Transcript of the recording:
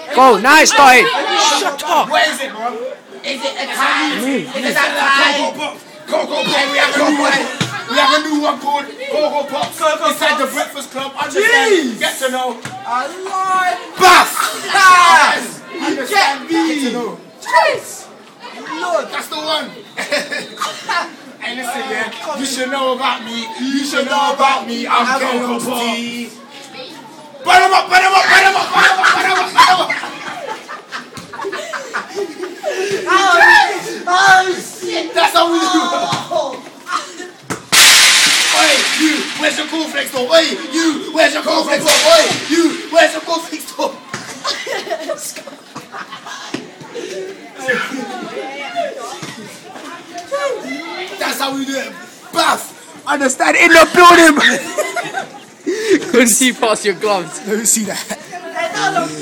Go, nice, Dotty. Shut up. What is it, bro? Is it a tie? Is it a tie? Cocopops. We have a new one called Cocopops. Inside the Breakfast Club. Understand? Get to know. I like Buff. Yes. You get me. Get to know. JHEEZE. Lord, that's the one. Hey, listen, yeah. You should know about me. You should know about me. I'm Cocopops. Burn him up, burn him up, burn him up, burn him up, burn him up, burn him up. Oh shit! That's how we do. Oi, you, where's your cornflakes door? Oi, you, where's your cornflakes door? Oi, you, where's your cornflakes door? That's how we do it. Bath. Understand? In the building. Couldn't see past your gloves. Let me see that.